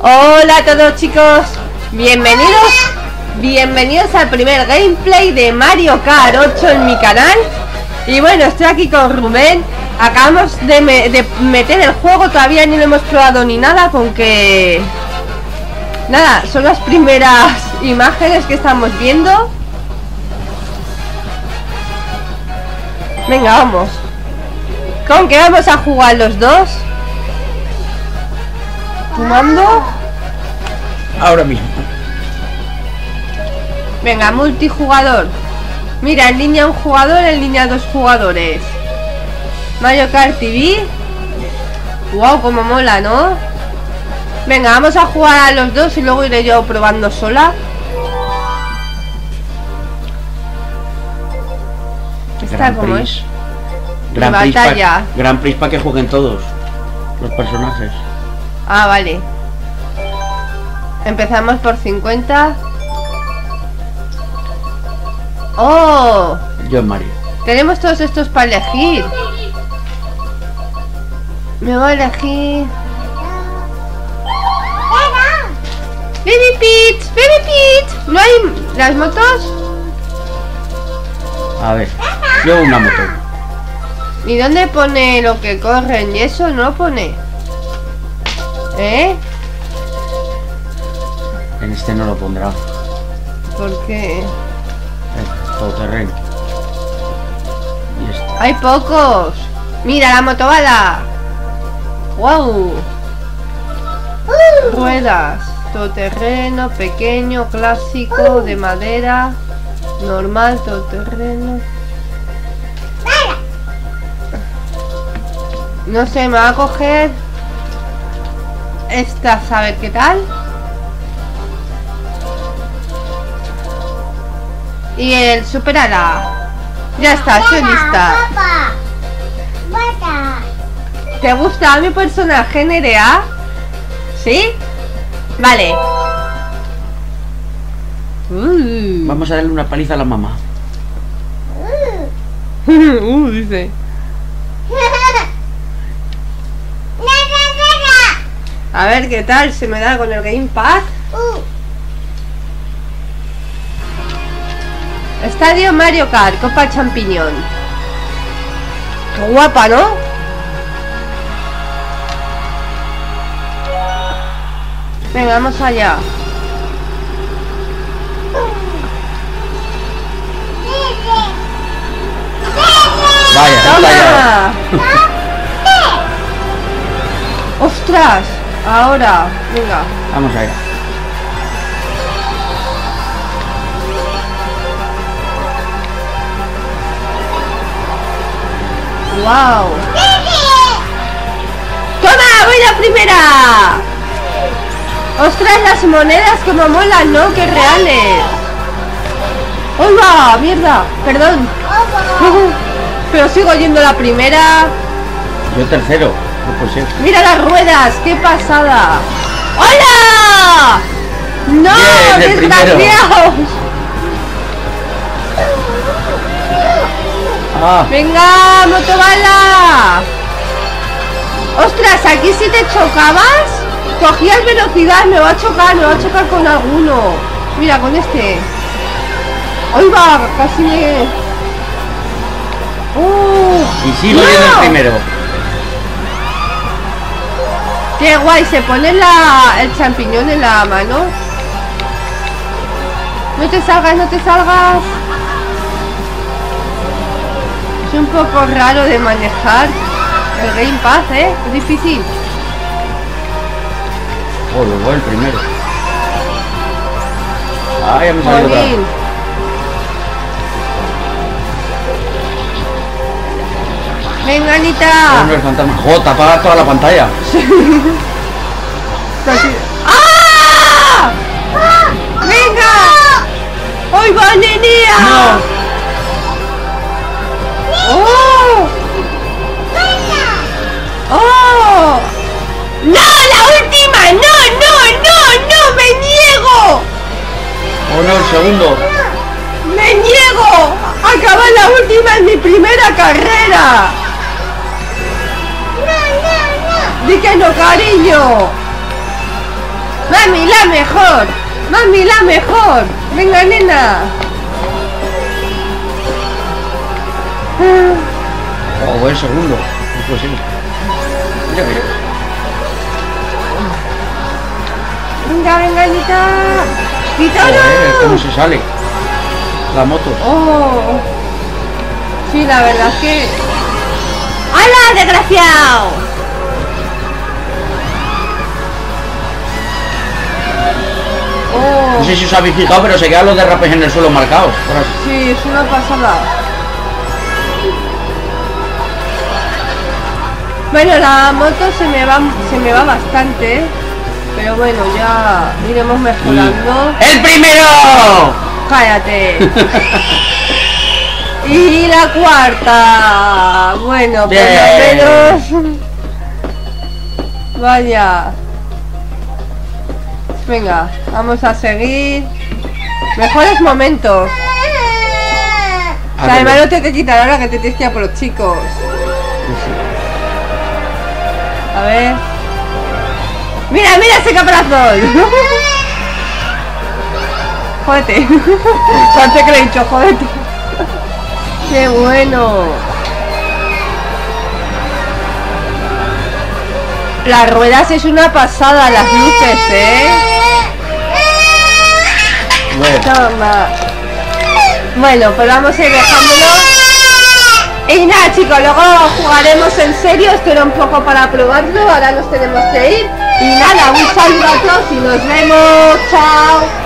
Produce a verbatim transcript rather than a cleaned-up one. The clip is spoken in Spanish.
Hola a todos, chicos, bienvenidos Bienvenidos al primer gameplay de Mario Kart ocho en mi canal. Y bueno, estoy aquí con Rubén. Acabamos de, me de meter el juego, todavía ni lo hemos probado ni nada, con que... Nada, son las primeras imágenes que estamos viendo. Venga, vamos. ¿Con qué vamos a jugar los dos? ¿Fumando? Ahora mismo. Venga, multijugador. Mira, en línea un jugador, en línea dos jugadores. Mario Kart T V. Wow, como mola, ¿no? Venga, vamos a jugar a los dos y luego iré yo probando sola. Esta como es Gran Prix batalla. Pa, Gran Prix para que jueguen todos los personajes. Ah, vale. Empezamos por cincuenta. ¡Oh! Yo en Mario. Tenemos todos estos para elegir. Me voy a elegir. Baby Peach, Baby Peach. ¿No hay las motos? A ver, yo una moto. ¿Y dónde pone lo que corren y eso? No lo pone. ¿Eh? En este no lo pondrá. ¿Por qué? Todo terreno. Y este. Hay pocos. Mira la motobala. Wow. Ruedas. Todoterreno, pequeño, clásico, de madera, normal, todoterreno. No sé, me va a coger esta, a ver qué tal. Y el superala. Ya está, estoy lista. ¿Te gusta mi personaje, Nerea? ¿Sí? Vale. Uh. Vamos a darle una paliza a la mamá. uh, dice. A ver qué tal se me da con el gamepad. Estadio Mario Kart, Copa Champiñón. Qué guapa, ¿no? Venga, vamos allá. Vaya, ¡toma! ¡Ostras! Ahora, venga. Vamos allá. ¡Wow! ¡Toma! ¡Voy la primera! ¡Ostras, las monedas como molan, ¿no? ¡Qué reales! ¡Uy, va! ¡Mierda! Perdón. Pero sigo yendo la primera. Yo tercero. No puede ser. ¡Mira las ruedas! ¡Qué pasada! ¡Hola! ¡No! Bien, ¡desgraciados! Ah. ¡Venga, motobala! ¡Ostras! Aquí si te chocabas, cogías velocidad. Me va a chocar, me va a chocar con alguno. Mira, con este. ¡Ahí va! Casi me... ¡Uh! Y sigo ¡no! yendo el primero. ¡Qué guay! Se pone la, el champiñón en la mano. No te salgas, no te salgas. Es un poco raro de manejar el gamepad, ¿eh? Es difícil. Oh, lo voy el primero. Ah, ya me salió otra. Venga, Anita. No, el fantasma. Jota, apaga toda la pantalla. ¡Ah! ¡Venga! ¡Hoy va, nenea! No. ¡Oh! ¡Oh! ¡No! ¡La última! ¡No, no, no, no! ¡Me niego! Oh, no, el segundo. ¡Me niego! ¡Acaba la última en mi primera carrera! ¡No, no, no! ¡Di que no, cariño! Mami, la mejor. Mami, la mejor. Venga, nena. Oh, buen segundo. Es posible. Mira, mira. Venga, venga, Anita. Joder, ¿cómo ¡Quítalo! se sale? La moto. Oh. Sí, la verdad es que... ¡Hala, desgraciado! Oh. No sé si os habéis fijado, pero se quedan los derrapes en el suelo marcados. Ahora sí. Sí, es una pasada. Bueno, la moto se me va, se me va bastante, pero bueno, ya iremos mejorando. ¡El primero! Cállate. Y la cuarta. Bueno, por lo menos. Vaya. Venga, vamos a seguir. Mejores momentos. O sea, además no te te quitar ahora que te tienes que ir a por los chicos. A ver. Mira, mira ese caparazón. Jódete. Tanto que le he dicho, jódete. Qué bueno. Las ruedas es una pasada, las luces, ¿eh? Bueno. Toma. Bueno, pues vamos a ir dejándolo. Y nada, chicos, luego jugaremos en serio. Esto era un poco para probarlo. Ahora nos tenemos que ir. Y nada, un saludo a todos y nos vemos. Chao.